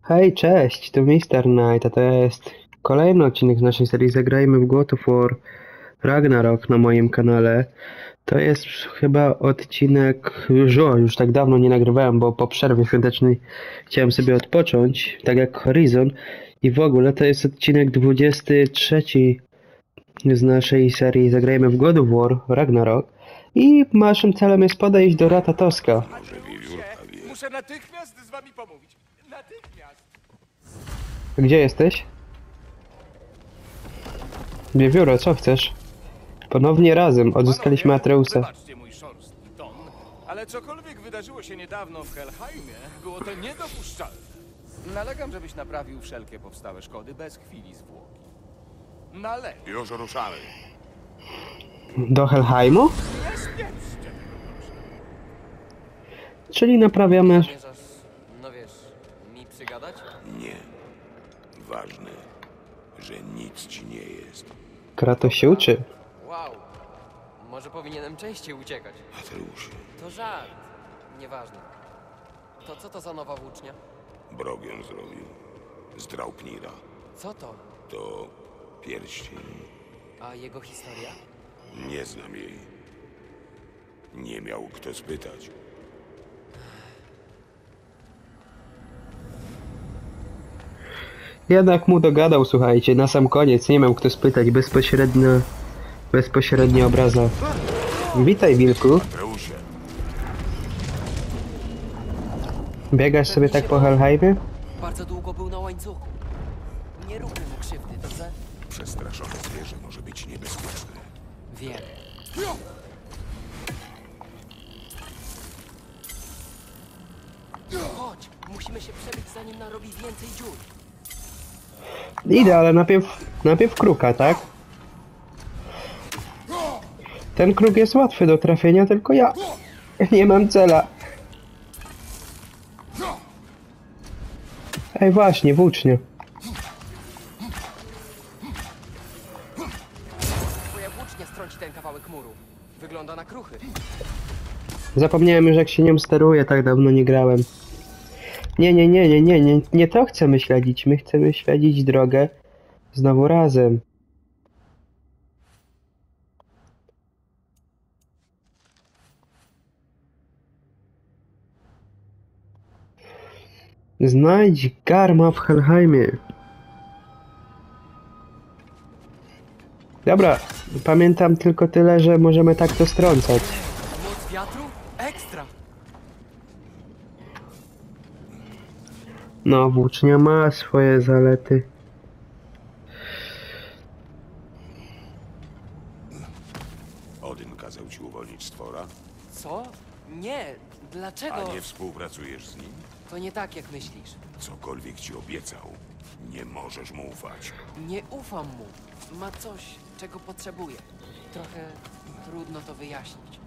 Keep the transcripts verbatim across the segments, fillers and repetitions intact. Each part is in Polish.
Hej, cześć, to mister Knight, a to jest kolejny odcinek z naszej serii Zagrajmy w God of War Ragnarok na moim kanale. To jest chyba odcinek, już, o, już tak dawno nie nagrywałem, bo po przerwie świątecznej chciałem sobie odpocząć, tak jak Horizon. I w ogóle to jest odcinek dwudziesty trzeci z naszej serii Zagrajmy w God of War Ragnarok. I naszym celem jest podejść do Ratatoska. Może wiewiórka wie. Muszę natychmiast z wami pomówić. Natychmiast! Gdzie jesteś? Wiewióro, co chcesz? Ponownie razem odzyskaliśmy Panowie, Atreusa. wybaczcie mój szorstki ton, ale cokolwiek wydarzyło się niedawno w Helheimie, było to niedopuszczalne. Nalegam, żebyś naprawił wszelkie powstałe szkody bez chwili zwłoki. Nalegam. Już ruszamy. Do Helheimu? Nie spieszcie tego, proszę. Czyli naprawiamy... Zamierzasz, no wiesz, mi przygadać? Nie. Ważne, że nic ci nie jest. Kratos się uczy. Wow, może powinienem częściej uciekać. Atreusie, To żart, nieważne. To co to za nowa włócznia? Brogion zrobił. Z Draupnira. Co to? To pierścień. A jego historia? Nie znam jej. Nie miał kto spytać. Jednak mu dogadał, słuchajcie, na sam koniec, nie miał kto spytać, bezpośrednio... Bezpośrednio obraza. Witaj, wilku. Atreusie, Biegasz sobie tak po Helheimie? Bardzo długo był na łańcuchu. Nie róbmy mu krzywdy, dobrze? przestraszone zwierzę może być niebezpieczne. Wiem. Chodź, musimy się przebić, zanim narobi więcej dziur. Idę, ale najpierw... Najpierw kruka, tak? Ten kruk jest łatwy do trafienia, tylko ja... Nie mam cela. Ej, właśnie, włócznie. Twoja włócznia strąci ten kawałek muru. Wygląda na kruchy. Zapomniałem już, jak się nią steruje, tak dawno nie grałem. Nie, nie, nie, nie, nie, nie, nie to chcemy śledzić. My chcemy śledzić drogę znowu razem. Znajdź Garma w Helheimie. Dobra, pamiętam tylko tyle, że możemy tak to strącać. Moc wiatru? Ekstra! No, włócznia ma swoje zalety. Odyn kazał ci uwolnić stwora, Co? Nie, dlaczego? a nie współpracujesz z nim? To nie tak, jak myślisz. Cokolwiek ci obiecał, nie możesz mu ufać. Nie ufam mu. Ma coś, czego potrzebuje. Trochę trudno to wyjaśnić.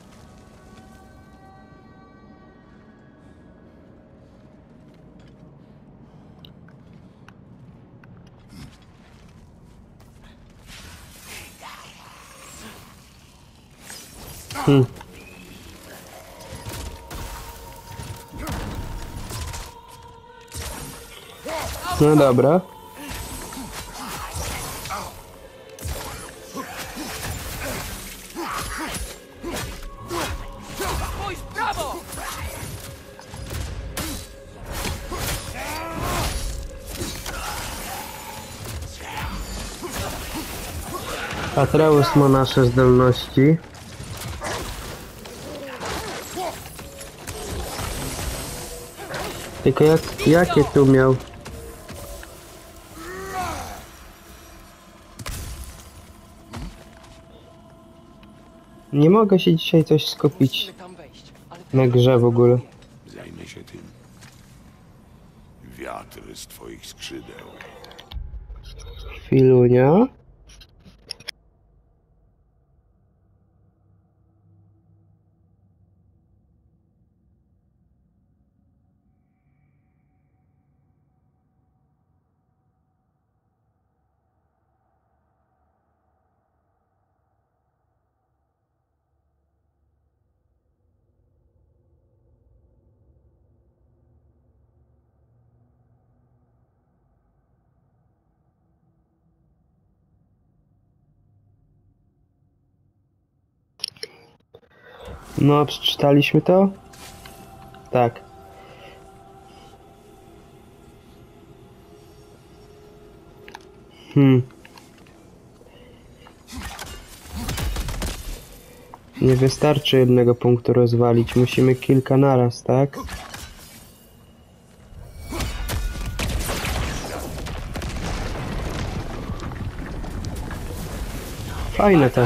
Hmm. No dobra. Spójrz w prawo! Atreus ma nasze zdolności. Tylko jak, jakie tu miał? Nie mogę się dzisiaj coś skupić Musimy tam wejść, ale na grze w ogóle. Zajmę się tym. Wiatr z twoich skrzydeł. Chwilunia. No, przeczytaliśmy to? Tak. Hmm. Nie wystarczy jednego punktu rozwalić, musimy kilka naraz, tak? Fajne to.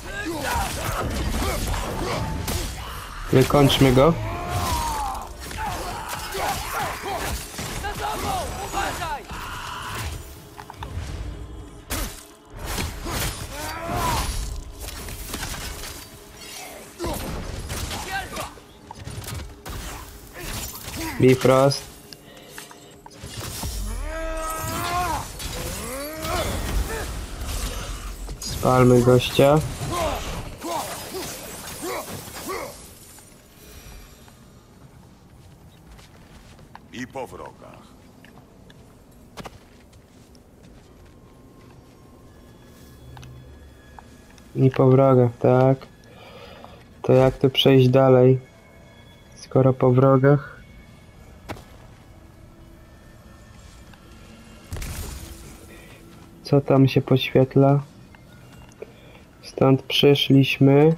Wykończmy go. Za tobą! Uważaj! Bifrost. Spalmy gościa. I po wrogach. I po wrogach, tak. To jak tu przejść dalej? Skoro po wrogach. Co tam się podświetla? Stąd przyszliśmy.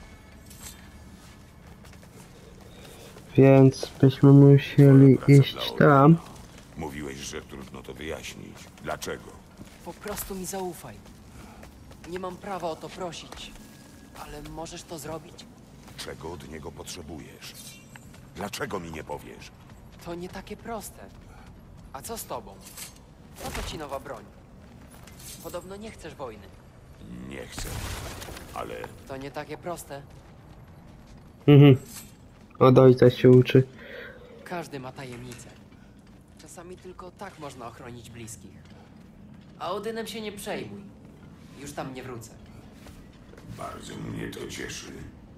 Więc byśmy musieli iść tam. Mówiłeś, że trudno to wyjaśnić. Dlaczego? Po prostu mi zaufaj. Nie mam prawa o to prosić, ale możesz to zrobić? Czego od niego potrzebujesz? Dlaczego mi nie powiesz? To nie takie proste. A co z tobą? Po co ci nowa broń? Podobno nie chcesz wojny. Nie chcę. Ale To nie takie proste. Mhm. Od ojca się uczy. Każdy ma tajemnicę. Czasami tylko tak można ochronić bliskich. A Odynem się nie przejmuj. Już tam nie wrócę. bardzo mnie to cieszy.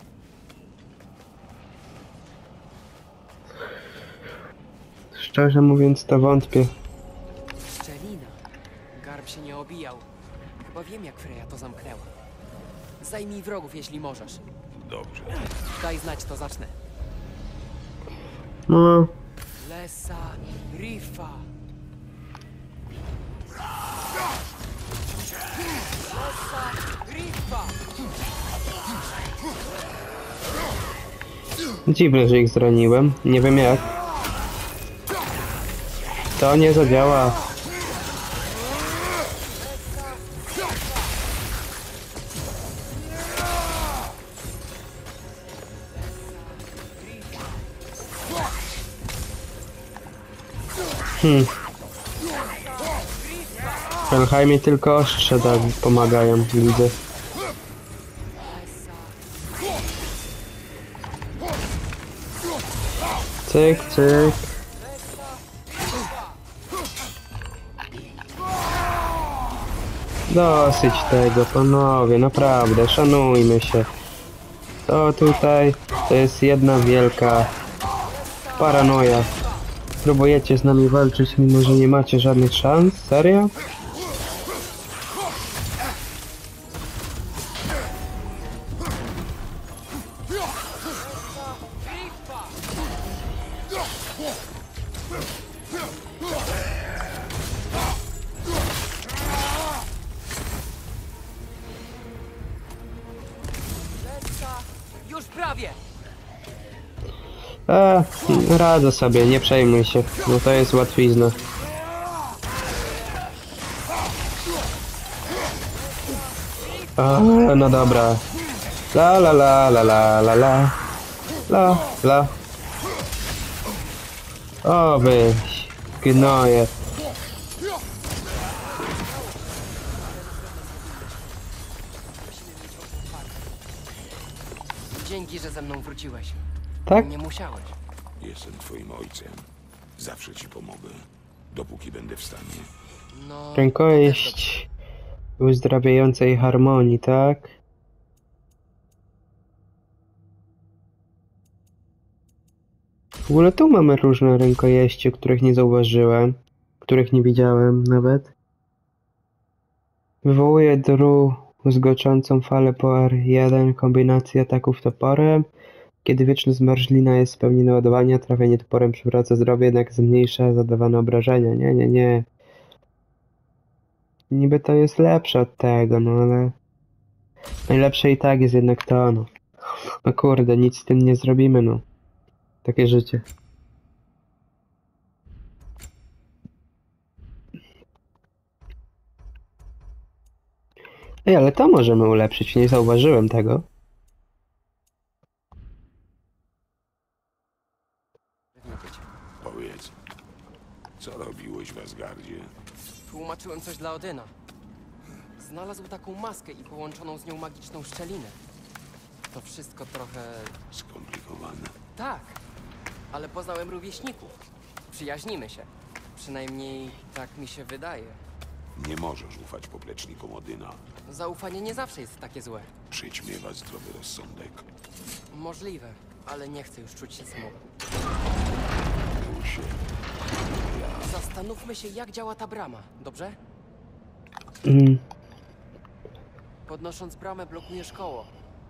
Szczerze mówiąc, to wątpię. Szczelina. Garb się nie obijał. Chyba wiem, jak Freya to zamknęła. Zajmij wrogów, jeśli możesz. Dobrze. Daj znać, to zacznę. No, Lesa, Rifa. Lesa, Rifa. dziwne, że ich zraniłem. Nie wiem jak. To nie zadziała. Hmm. W Helheimie tylko ostrze tak pomagają, widzę. Cyk, cyk. Dosyć tego, panowie, naprawdę, szanujmy się. To tutaj, to jest jedna wielka paranoja. Próbujecie z nami walczyć, mimo że nie macie żadnych szans? Serio? Już prawie! A, radzę sobie, nie przejmuj się. No to jest łatwizna. A, no dobra. La la la la la la la. La la. O wy gnoje. Dzięki, że ze mną wróciłeś. Tak? Nie musiałeś. Jestem twoim ojcem. Zawsze ci pomogę. Dopóki będę w stanie. No... Rękojeść uzdrawiającej harmonii, tak? W ogóle tu mamy różne rękojeści, których nie zauważyłem, których nie widziałem nawet. Wywołuje dru zgoczącą falę po R jeden, kombinacji ataków toporem. Kiedy wieczna zmarzlina jest w pełni naładowania, trafienie toporem przywraca zdrowie, jednak zmniejsza zadawane obrażenia. Nie, nie, nie. Niby to jest lepsze od tego, no ale... Najlepsze i tak jest jednak to, no. No kurde, nic z tym nie zrobimy, no. Takie życie. Ej, ale to możemy ulepszyć, nie zauważyłem tego. Powiedz, co robiłeś w Asgardzie? Tłumaczyłem coś dla Odyna. Znalazł taką maskę i połączoną z nią magiczną szczelinę. To wszystko trochę... Skomplikowane. Tak, ale poznałem rówieśników. Przyjaźnimy się. Przynajmniej tak mi się wydaje. Nie możesz ufać poplecznikom Odyna. Zaufanie nie zawsze jest takie złe. Przyćmiewa zdrowy rozsądek. Możliwe, ale nie chcę już czuć się samotny. Bój się. Zastanówmy się, jak działa ta brama, dobrze? Mm. Podnosząc bramę, blokujesz koło.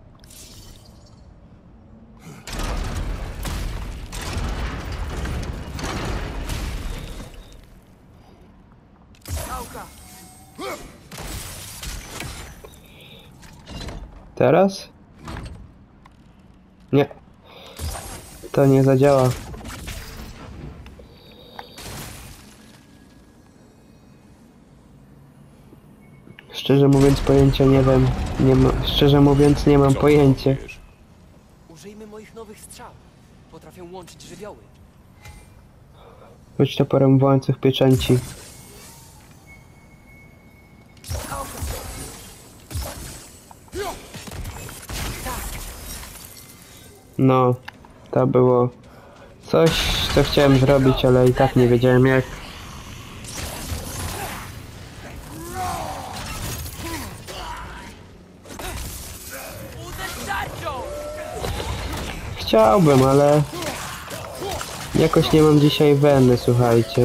Skałka! Teraz? Nie. To nie zadziała. Szczerze mówiąc pojęcia nie wiem. Nie ma, szczerze mówiąc nie mam Co pojęcia. próbujesz? Użyjmy moich nowych strzał. Potrafią łączyć żywioły. Choć toporem wołających pieczęci. No, to było coś, co chciałem zrobić, ale i tak nie wiedziałem jak. Chciałbym, ale jakoś nie mam dzisiaj weny, słuchajcie.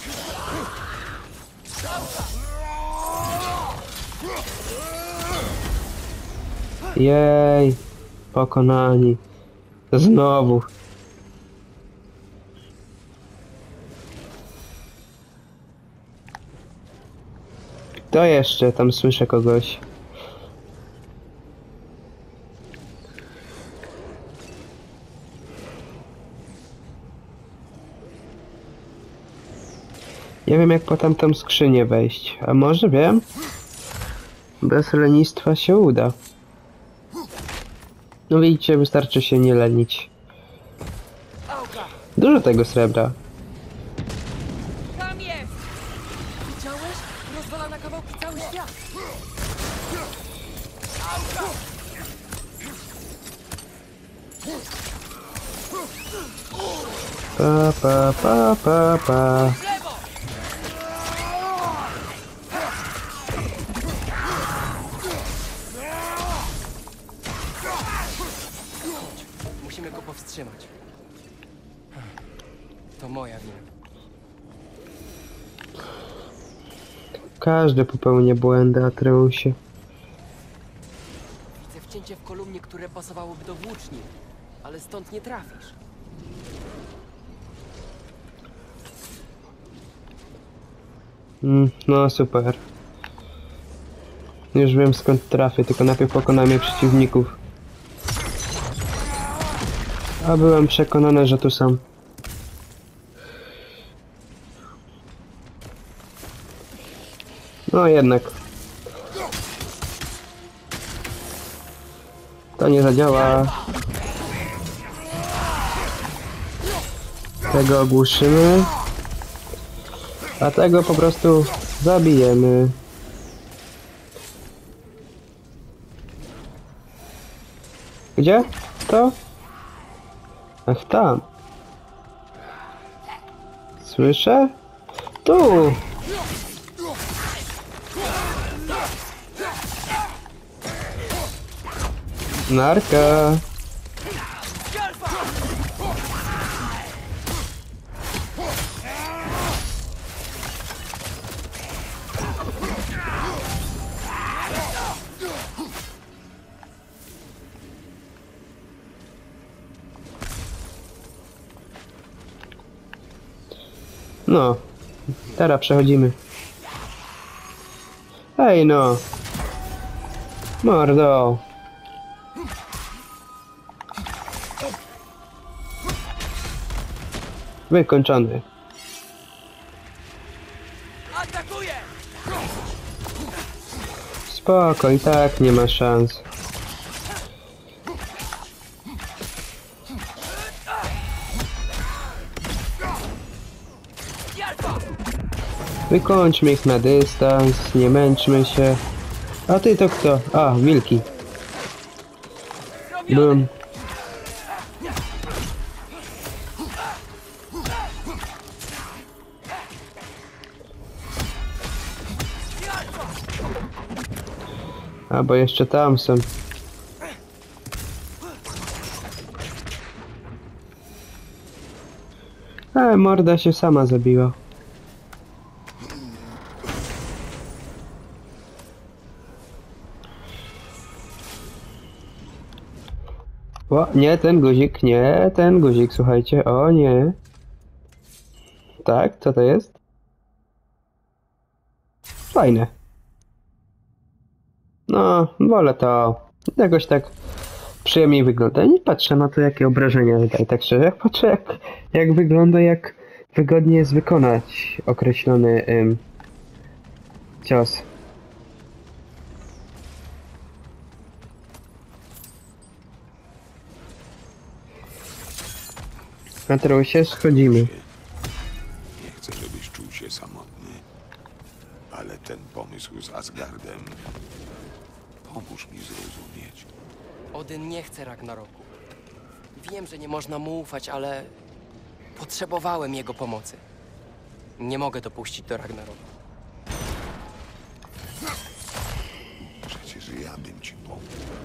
Jej, pokonani. Znowu. To jeszcze, tam słyszę kogoś. Nie wiem jak po tamtą skrzynię wejść, a może wiem? Bez lenistwa się uda. No widzicie, wystarczy się nie lenić. Dużo tego srebra. Tam jest! Widziałeś? Rozwala na kawałki cały świat. Pa, pa, pa, pa, pa. Musimy go powstrzymać. To moja wina. Każdy popełnia błędy, Atreusie. Widzę wcięcie w kolumnie, które pasowałoby do włóczni, ale stąd nie trafisz. Mm, no super. Już wiem skąd trafię, tylko najpierw pokonamy przeciwników. A byłem przekonany, że tu są. No jednak. To nie zadziała. Tego ogłuszymy. A tego po prostu zabijemy. Gdzie? To? Ach, tam. Słyszę? Tu! Narka! No, teraz przechodzimy. Ej no! Mordo! Wykończony. Atakuję! Spoko, i tak nie ma szans. Wykończmy ich na dystans, nie męczmy się. A ty to kto? A, wilki. Bum. A, bo jeszcze tam są. A, morda się sama zabiła. O, nie ten guzik, nie ten guzik, słuchajcie, o nie. Tak, co to jest? Fajne. No, wolę to. Jakoś tak przyjemniej wygląda. Nie patrzę na to, jakie obrażenia wydaje, tak szczerze. Jak patrzę, jak, jak wygląda, jak wygodnie jest wykonać określony ym, cios. Atreus, schodzimy. Nie chcę, żebyś czuł się samotny. Ale ten pomysł z Asgardem... Pomóż mi zrozumieć. Odyn nie chce Ragnaroku. Wiem, że nie można mu ufać, ale potrzebowałem jego pomocy. Nie mogę dopuścić do Ragnaroku. Przecież ja bym ci pomógł.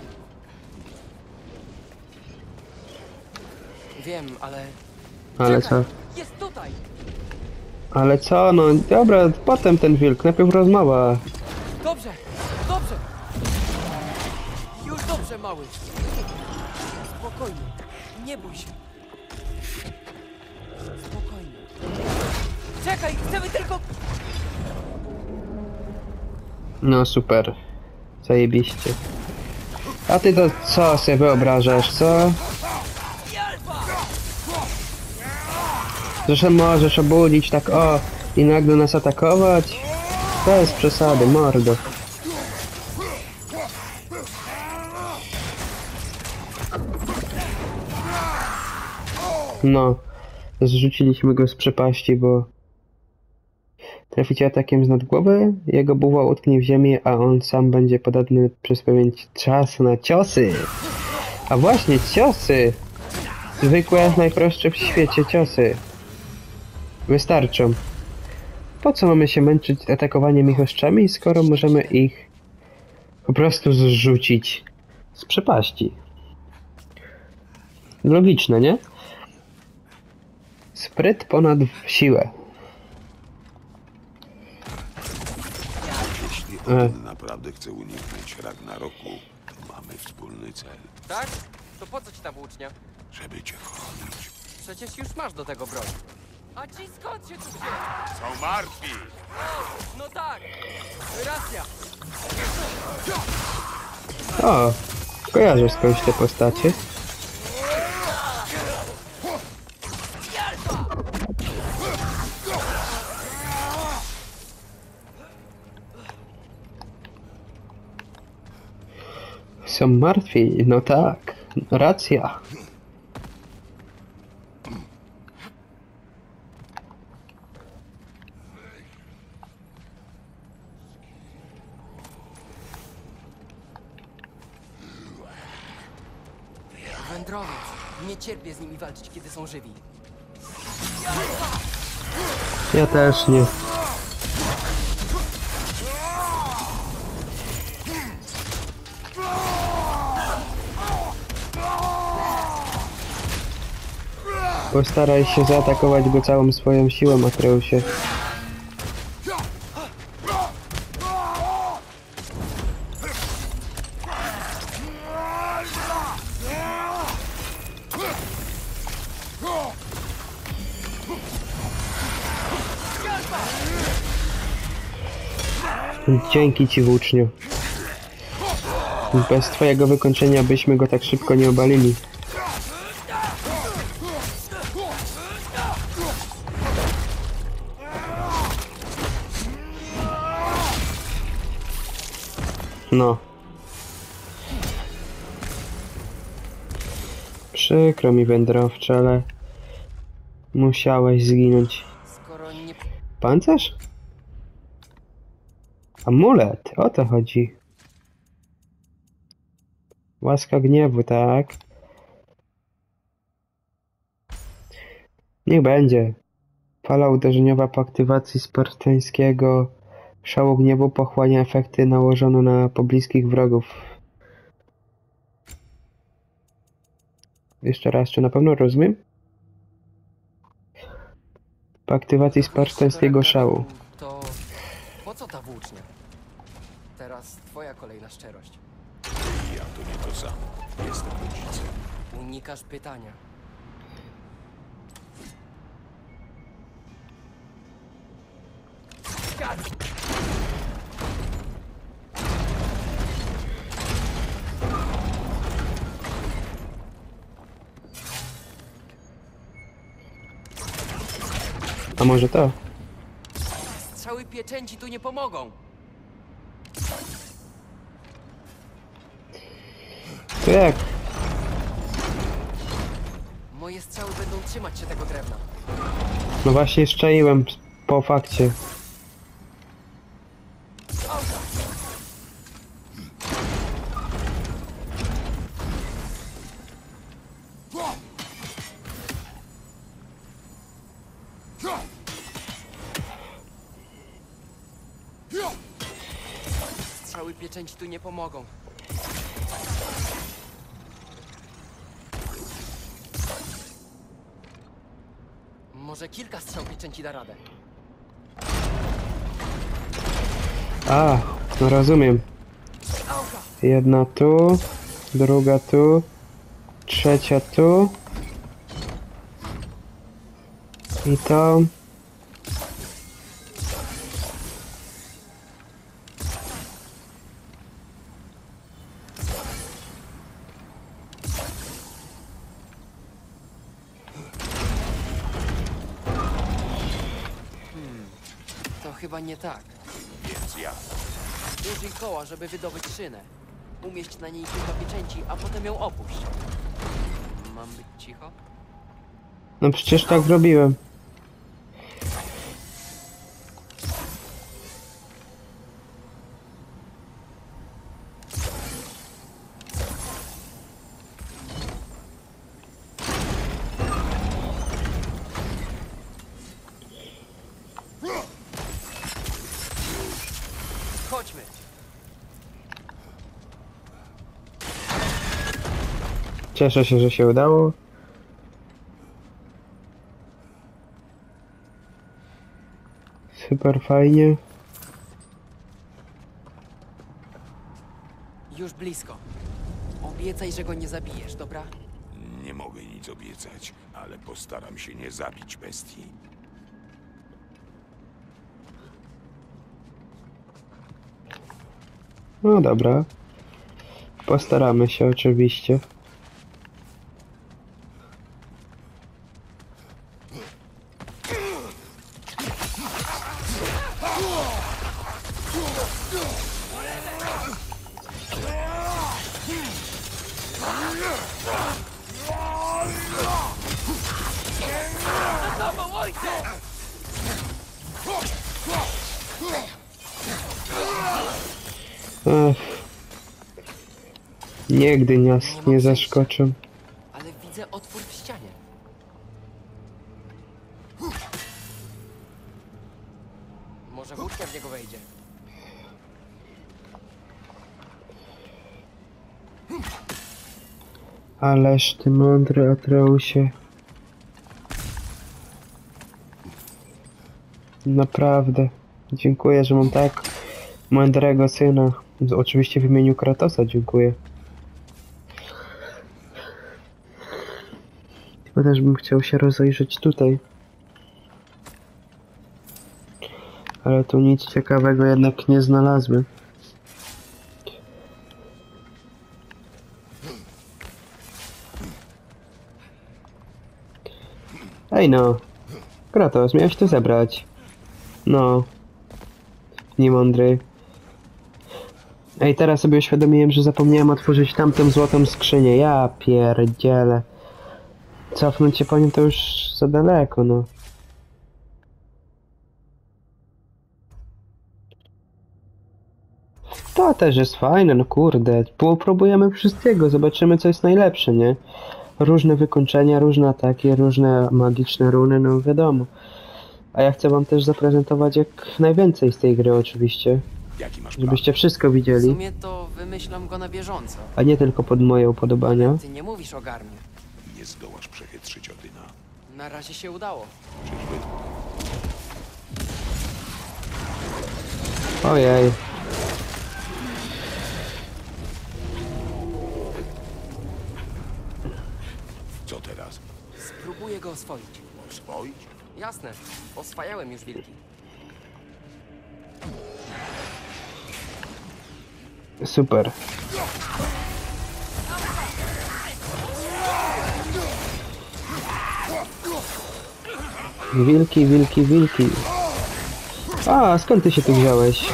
Wiem, ale... Ale Czekaj, co? jest tutaj! Ale co? No dobra, potem ten wilk, najpierw rozmowa. Dobrze, dobrze! Już dobrze, mały. Spokojnie, nie bój się. Spokojnie. Czekaj, chcemy tylko... No super. Zajebiście. A ty to co sobie wyobrażasz, co? Że możesz obudzić tak o i nagle nas atakować? Bez przesady, mordo. No, zrzuciliśmy go z przepaści, bo traficie atakiem z nad głowy, jego buła utknie w ziemię, a on sam będzie podatny przez pewien czas na ciosy. A właśnie, ciosy! Zwykłe, najprostsze w świecie ciosy. Wystarczą. Po co mamy się męczyć atakowaniem ich oszczami, skoro możemy ich po prostu zrzucić z przepaści? Logiczne, nie? Spryt ponad siłę. Jeśli E. on naprawdę chce uniknąć Ragnaroku, to mamy wspólny cel. Tak? To po co ci ta włócznia? Żeby cię chronić. Przecież już masz do tego broń. A ci skąd się tu wzięli? Są martwi! No tak! Racja! O, kojarzę skądś te postacie. Są martwi, no tak, racja. Wędrowiec! Nie cierpię z nimi walczyć, kiedy są żywi. Ja też nie. Postaraj się zaatakować go całą swoją siłą, Atreusie. Dzięki ci, włóczniu. Bez twojego wykończenia byśmy go tak szybko nie obalili. No. Przykro mi, wędrowcze, ale musiałeś zginąć. Skoro nie... Pancerz? Amulet, o to chodzi. Łaska gniewu, tak? Niech będzie. Fala uderzeniowa po aktywacji spartańskiego szału gniewu pochłania efekty nałożone na pobliskich wrogów. Jeszcze raz, czy na pewno rozumiem? Po aktywacji spartańskiego szału. To po co ta włócznia? Teraz twoja kolejna szczerość. Ja to nie to samo. Jestem rodzicem. Unikasz pytania. A może to? Strzały pieczęci tu nie pomogą. To jak? Moje strzały będą trzymać się tego drewna. No właśnie szczaiłem po fakcie. Strzały pieczęci tu nie pomogą. Może kilka strzał pieczęci da radę. A, no rozumiem. Jedna tu, druga tu, trzecia tu. I to. To chyba nie tak. Więc ja. Użyj koła, żeby wydobyć szynę. Umieść na niej kilka pieczęci, a potem ją opuść. Mam być cicho? No przecież tak zrobiłem. Chodźmy. Cieszę się, że się udało. Super fajnie. Już blisko. Obiecaj, że go nie zabijesz, dobra? Nie mogę nic obiecać, ale postaram się nie zabić bestii. No dobra. Postaramy się oczywiście. Ech. Nigdy nas nie zaskoczą. Ale widzę otwór w ścianie. Może włócznia w niego wejdzie. Ależ ty mądry, Atreusie. Naprawdę. Dziękuję, że mam tak mądrego syna. Oczywiście w imieniu Kratosa dziękuję. Tylko też bym chciał się rozejrzeć tutaj. Ale tu nic ciekawego jednak nie znalazły. Ej no. Kratos, miałeś to zebrać. No. Niemądry. Ej, teraz sobie uświadomiłem, że zapomniałem otworzyć tamtą złotą skrzynię. Ja pierdzielę. Cofnąć się po nim to już za daleko, no. To też jest fajne, no kurde. Popróbujemy wszystkiego, zobaczymy co jest najlepsze, nie? Różne wykończenia, różne ataki, różne magiczne runy, no wiadomo. A ja chcę wam też zaprezentować jak najwięcej z tej gry oczywiście. Jaki masz plan? Żebyście wszystko W widzieli, sumie to wymyślam go na bieżąco. a nie tylko pod moje upodobania. Ty nie mówisz o Garmie. Nie zdołasz przechytrzyć Odyna. Na razie się udało. Czyżby? Ojej. Co teraz? Spróbuję go oswoić. Oswoić? Jasne, oswajałem już wilki. Super. Wilki, wilki, wilki. A, skąd ty się tu wziąłeś?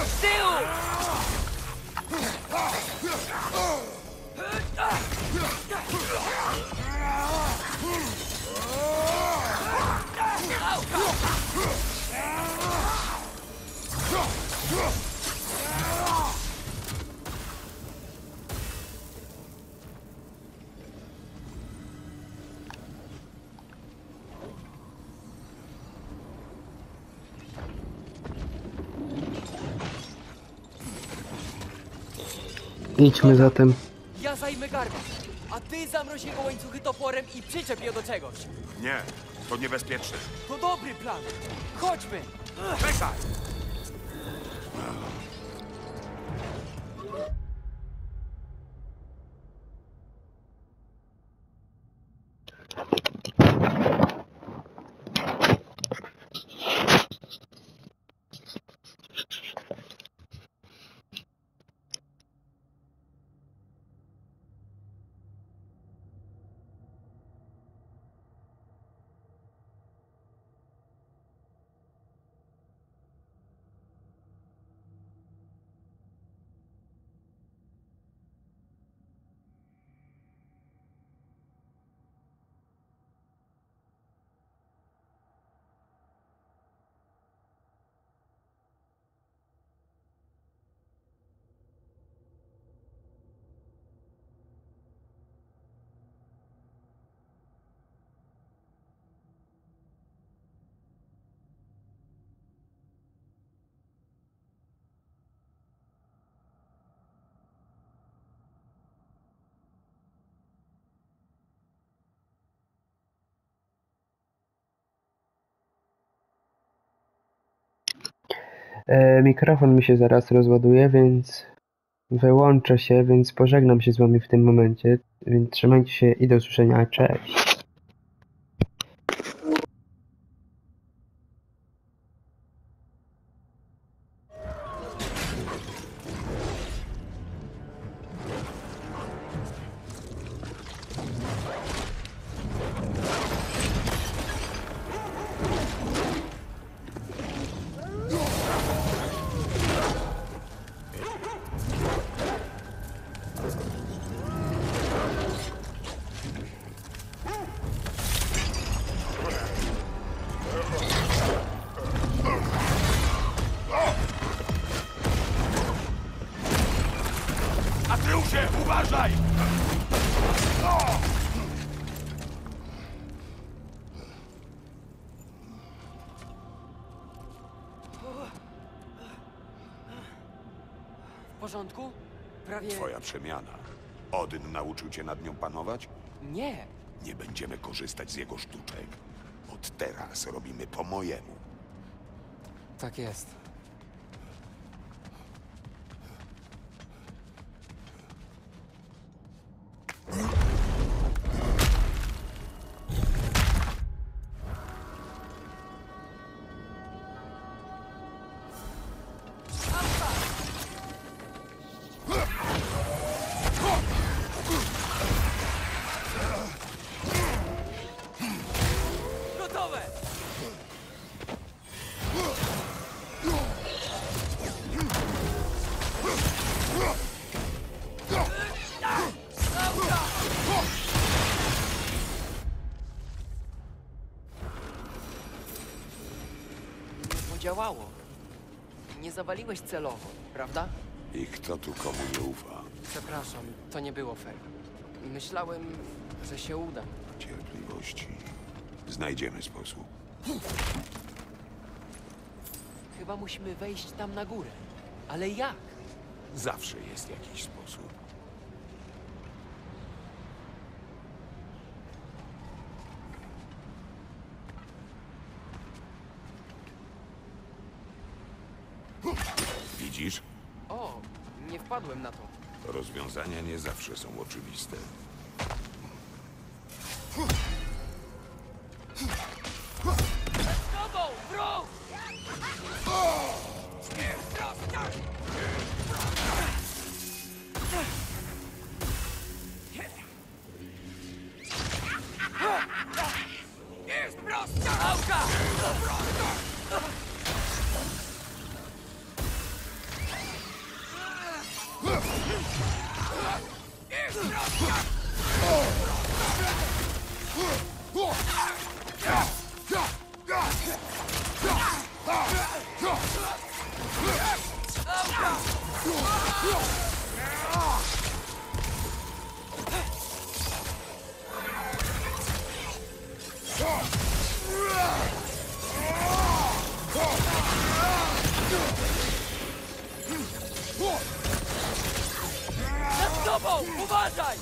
Idźmy zatem. Ja zajmę Garma, a ty zamroź jego łańcuchy toporem i przyczep je do czegoś. Nie, to niebezpieczne. To dobry plan. Chodźmy. Czekaj! E, mikrofon mi się zaraz rozładuje, więc wyłączę się, więc pożegnam się z wami w tym momencie. Więc trzymajcie się i do usłyszenia. Cześć. Atreusie, uważaj! W porządku? Prawie... Twoja przemiana. Odyn nauczył cię nad nią panować? Nie. Nie będziemy korzystać z jego sztuczek. Od teraz robimy po mojemu. Tak jest. gotowe! Nie podziałało. Nie zawaliłeś celowo, prawda? I kto tu komu nie ufa? Przepraszam, to nie było fair. Myślałem, że się uda. Cierpliwości. Znajdziemy sposób. Chyba musimy wejść tam na górę. Ale jak? Zawsze jest jakiś sposób. Widzisz? O, nie wpadłem na to. Rozwiązania nie zawsze są oczywiste. Z tobą, wróg! Jest prosta! Auka! Nad tobą! Uważaj!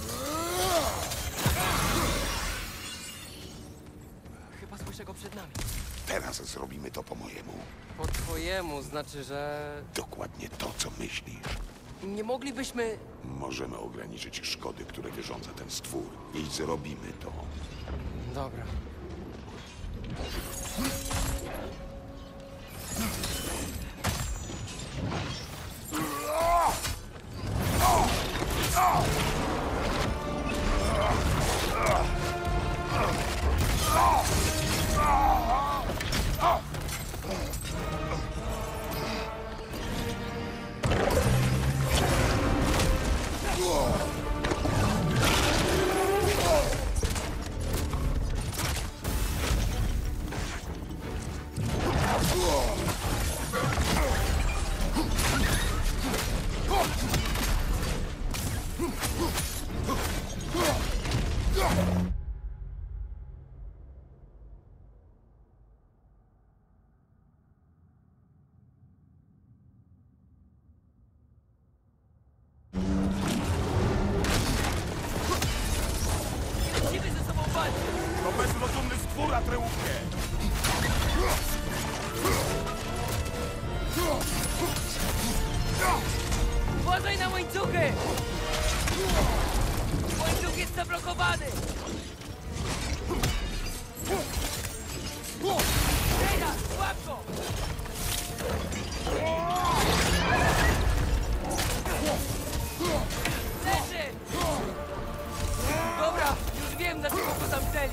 Chyba słyszę go przed nami. Teraz zrobimy to po mojemu. Po twojemu znaczy, że... Dokładnie to, co myślisz. Nie moglibyśmy... Możemy ograniczyć szkody, które wyrządza ten stwór. I zrobimy to. Dobra. Musimy ze sobą walczyć! To bezrozumny stwór, Atreuskie! Uważaj na łańcuchy! Łańcuch jest zablokowany! Teraz, łap go! Leży! Dobra, już wiem, dlaczego go zamknęli.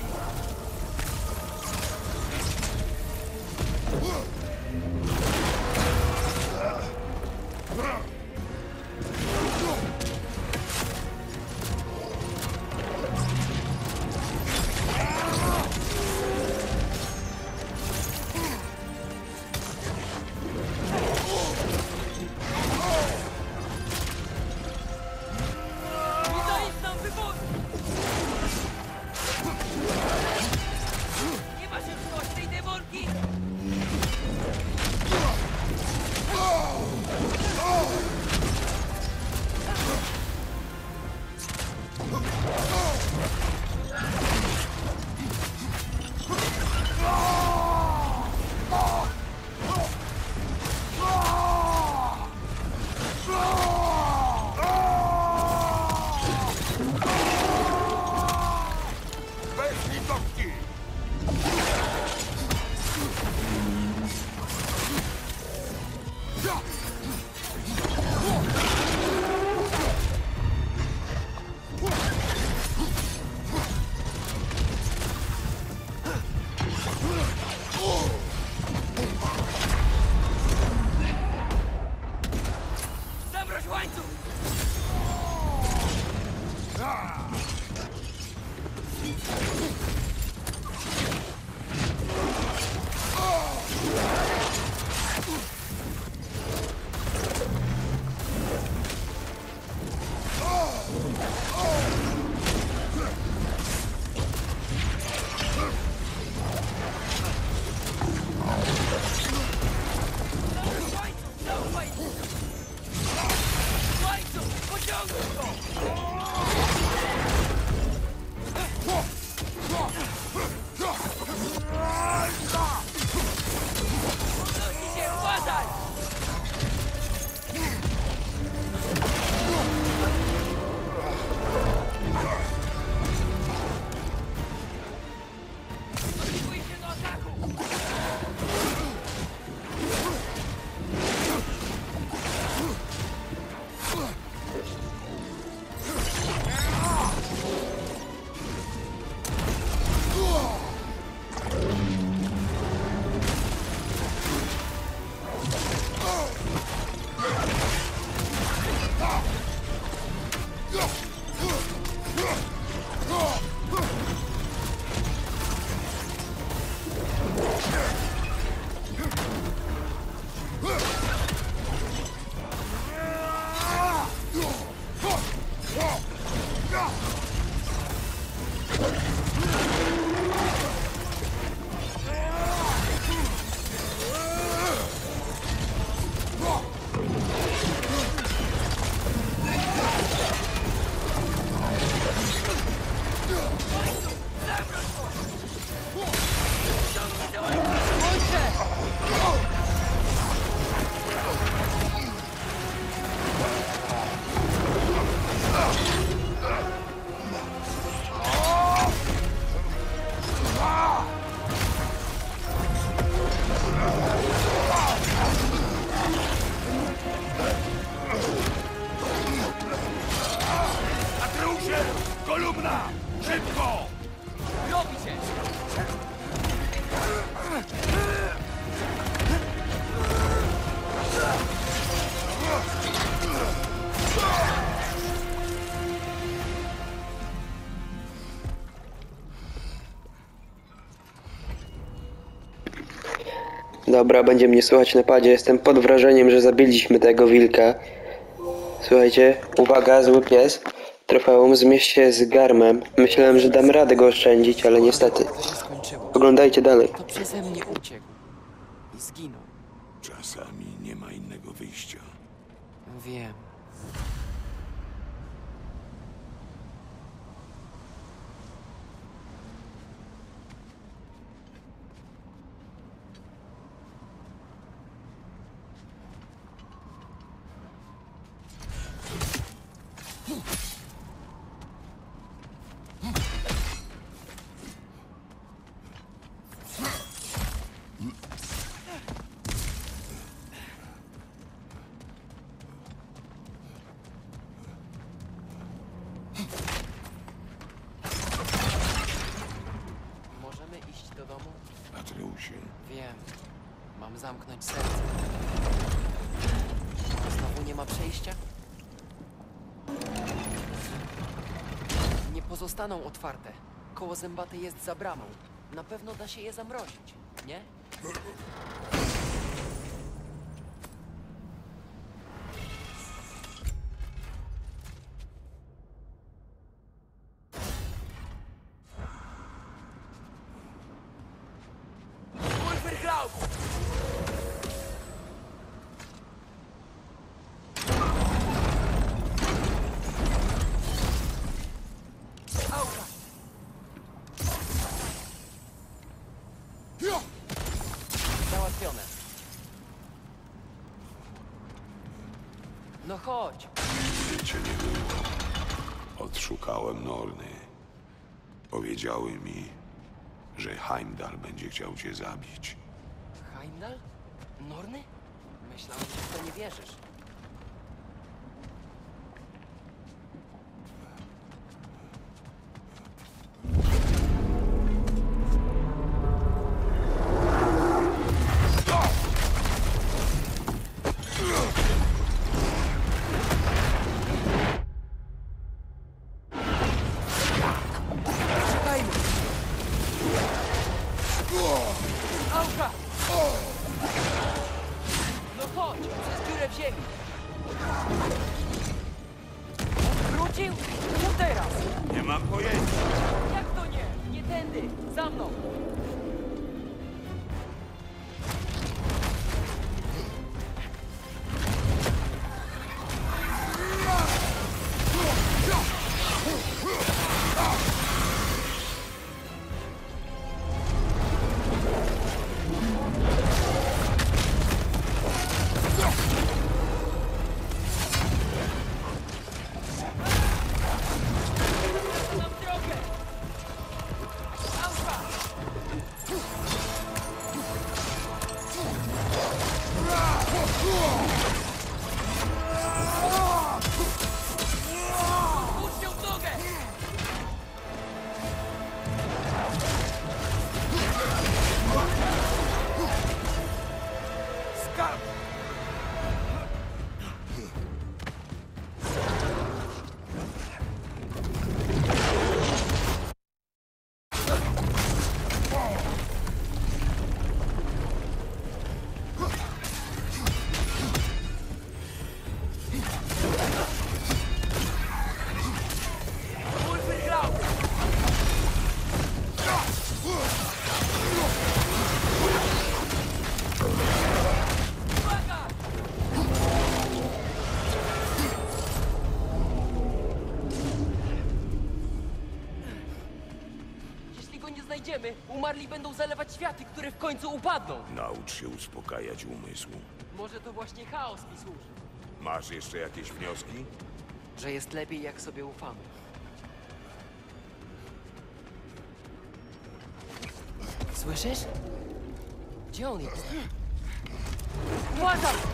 Dobra, będzie mnie słychać na padzie. Jestem pod wrażeniem, że zabiliśmy tego wilka. Słuchajcie, uwaga, zły pies. Trofeum, zmierz się z Garmem. Myślałem, że dam radę go oszczędzić, ale niestety. To się skończyło. Oglądajcie dalej. To przeze mnie uciekł. I zginął. Czasami nie ma innego wyjścia. Wiem. Możemy iść do domu? Atreusie, Wiem. Mam zamknąć serce. Znowu nie ma przejścia? Nie pozostaną otwarte. Koło zębate jest za bramą. Na pewno da się je zamrozić, nie? Wolverkraut! Auka! Załatwione. No chodź. cię nie było. Odszukałem Norny. Powiedziały mi, że Heimdall będzie chciał cię zabić. Heimdall? Norny? Myślałem, że w to nie wierzysz. Czekajmy! Auka! No chodź, przez dziurę w ziemi. Wrócił? Co teraz? Nie mam pojęcia. Jak to nie? Nie tędy! Za mną! Mam drogę! Auka! Puść ją w nogę! Skarb! Wolverkraut! Uwaga! Jeśli go nie znajdziemy, umarli będą zalewać światy, które w końcu upadną. Naucz się uspokajać umysł. Może to właśnie chaos mi służy. Masz jeszcze jakieś wnioski? Że jest lepiej, jak sobie ufamy. Słyszysz? Gdzie on jest? Uważaj!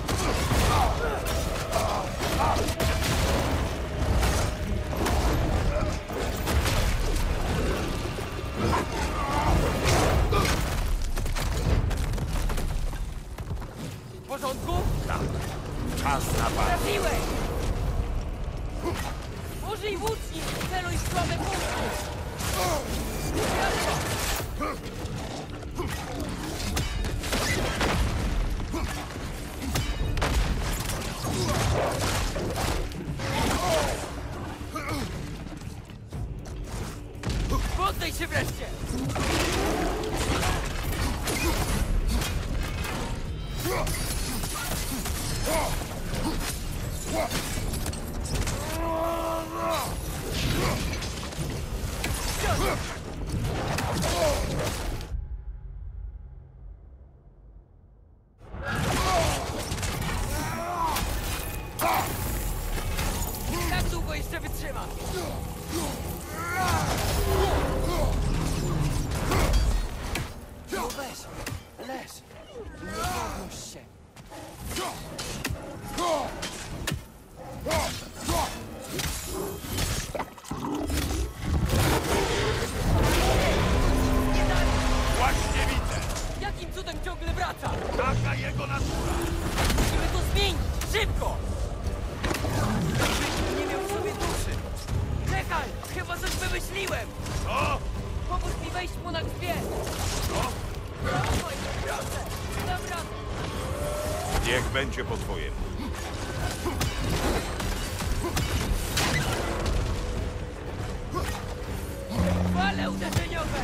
W porządku? Czas na walkę. Trafiłeś! Użyj włóczni! Celuj w stronę punktu! Leż! Nie podnoś się! Właśnie widzę! Jakim cudem ciągle wraca? Taka jego natura! Musimy to zmienić! Szybko! Żeby nie miał w sobie duszy! Czekaj! Chyba coś wymyśliłem! Co? Pomóż mi wejść mu na grzbiet! Co? Dawaj, proszę! Dobra! Niech będzie po twojemu. Fale uderzeniowe!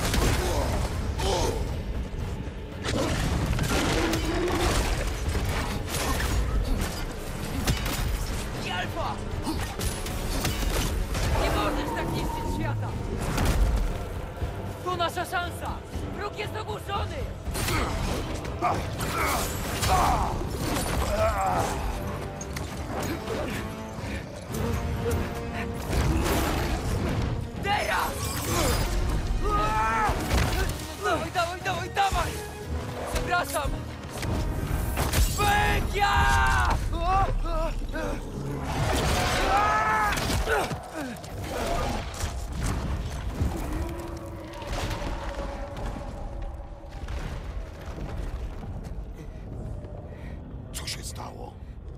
I alfa! Nie możesz tak niszczyć świata! To nasza szansa! Wróg jest ogłuszony! Teraz! Dawaj, dawaj, dawaj, dawaj! Przepraszam! Pękia! Co się stało?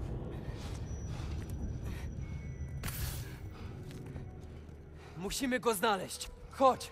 Musimy go znaleźć. Chodź!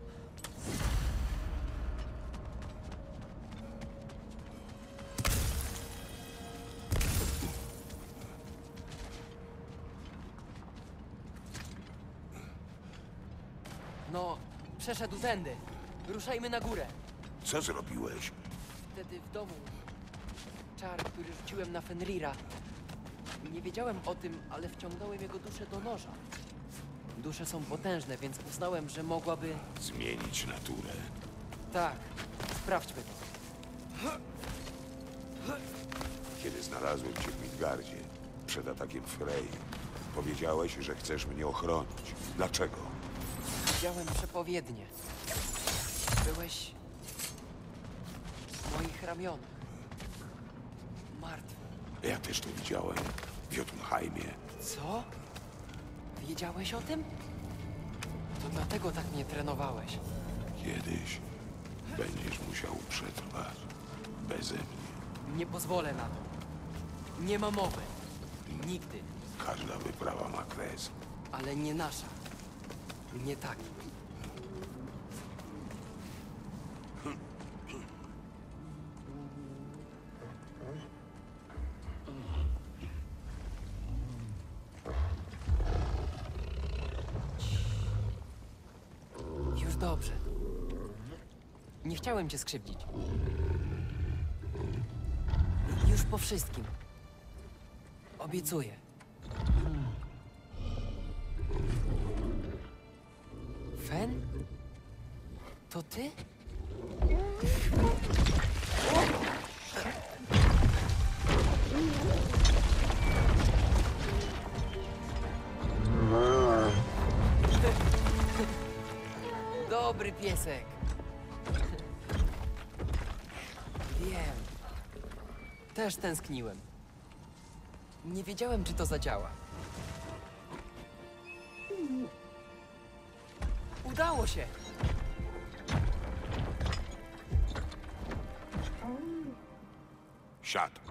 No, przeszedł tędy. Ruszajmy na górę. Co zrobiłeś? Wtedy w domu. Czar, który rzuciłem na Fenrira. Nie wiedziałem o tym, ale wciągnąłem jego duszę do noża. Dusze są potężne, więc uznałem, że mogłaby... Zmienić naturę. Tak, sprawdźmy to. Kiedy znalazłem cię w Midgardzie, przed atakiem Frey, powiedziałeś, że chcesz mnie ochronić. Dlaczego? Widziałem przepowiednie. Byłeś... w moich ramionach. Martwy. Ja też to widziałem. W Jotunheimie. Co? Wiedziałeś o tym? To dlatego tak mnie trenowałeś. Kiedyś będziesz musiał przetrwać beze mnie. Nie pozwolę na to. Nie ma mowy. Nigdy. Każda wyprawa ma kres. Ale nie nasza. Nie taki. Już dobrze. Nie chciałem cię skrzywdzić. Już po wszystkim. Obiecuję. Fen? To ty? Dobry piesek. Wiem. Też tęskniłem. Nie wiedziałem, czy to zadziała. Udało się! Siad.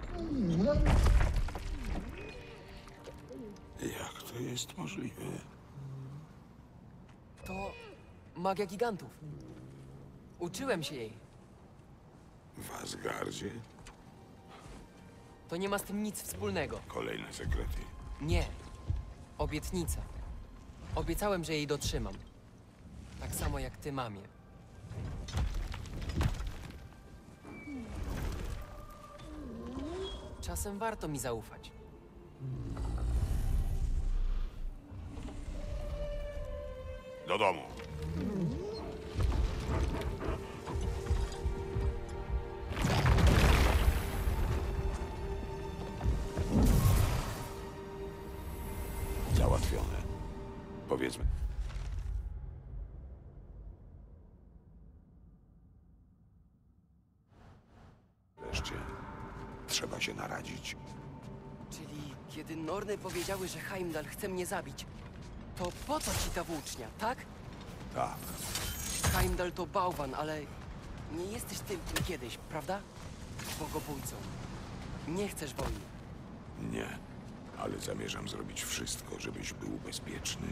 Jak to jest możliwe? To magia gigantów. Uczyłem się jej. W Asgardzie? To nie ma z tym nic wspólnego. Kolejne sekrety. Nie. Obietnica. Obiecałem, że jej dotrzymam. Tak samo jak ty, mamie. Czasem warto mi zaufać. Do domu. Załatwione. Powiedzmy. wreszcie. Trzeba się naradzić. Czyli kiedy Norny powiedziały, że Heimdall chce mnie zabić, to po co ci ta włócznia, tak? Tak, Heimdall to bałwan, ale nie jesteś tym kim kiedyś, prawda? Bogobójcą. Nie chcesz wojny. nie. Ale zamierzam zrobić wszystko, żebyś był bezpieczny.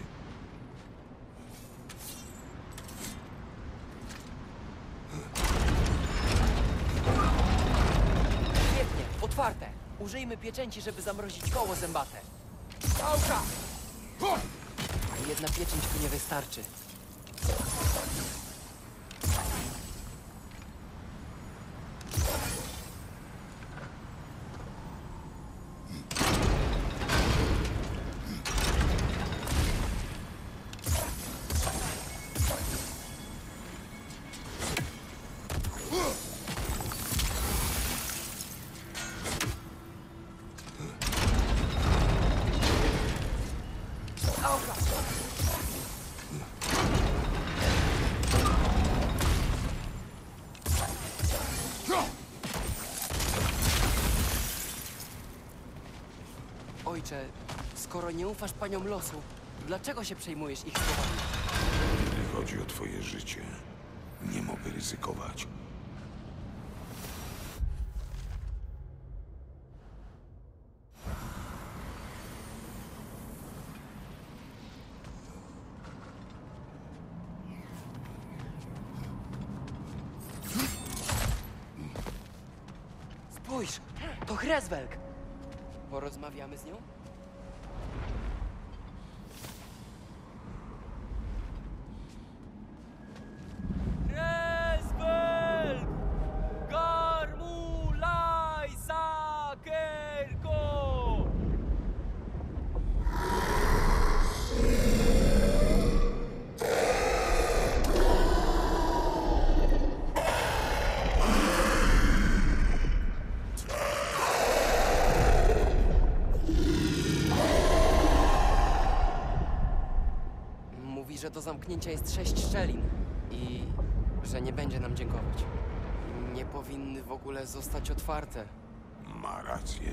Świetnie, otwarte. Użyjmy pieczęci, żeby zamrozić koło zębate. Pałka! Jedna pieczęć tu nie wystarczy. Pałka! Ojcze, skoro nie ufasz paniom losu, dlaczego się przejmujesz ich słowami? Gdy chodzi o twoje życie, nie mogę ryzykować. Spójrz, to Hreswelg! Porozmawiamy z nią? Hreswelg! Garmulaj sakerko! Mówi, że do zamknięcia jest sześć szczelin i że nie będzie nam dziękować. Nie powinny w ogóle zostać otwarte. Ma rację.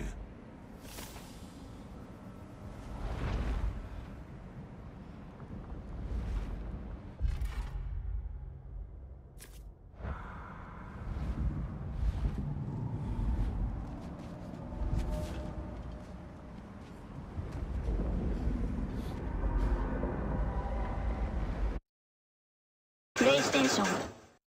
PlayStation